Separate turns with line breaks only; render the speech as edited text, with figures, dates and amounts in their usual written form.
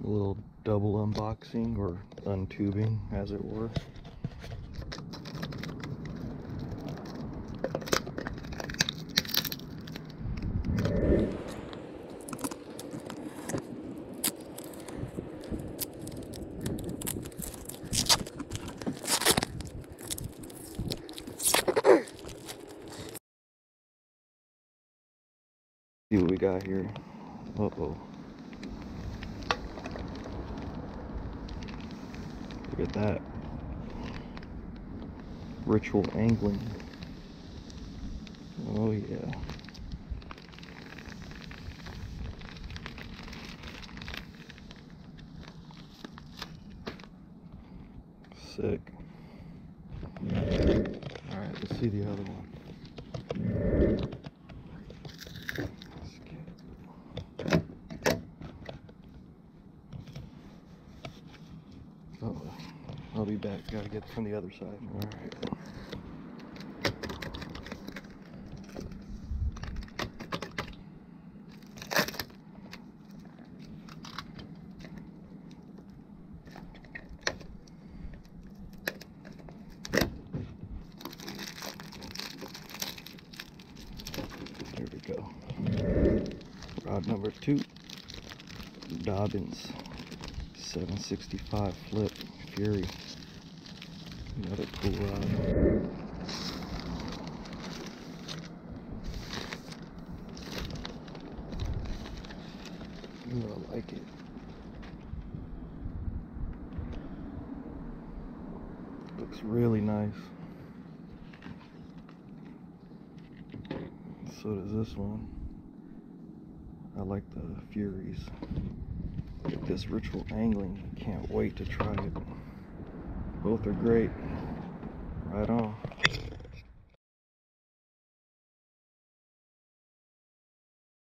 little double unboxing, or untubing as it were. See what we got here. Uh-oh. Look at that. Ritual angling. Oh yeah. Sick. Alright, let's see the other one. Oh, I'll be back. Gotta get from the other side. Alright. Here we go. Rod number 2. Dobyns 765 flip Fury. Another cool rod. Ooh, I like it. Looks really nice. So does this one. I like the Furies. Get this ritual angling. Can't wait to try it. Both are great. Right on.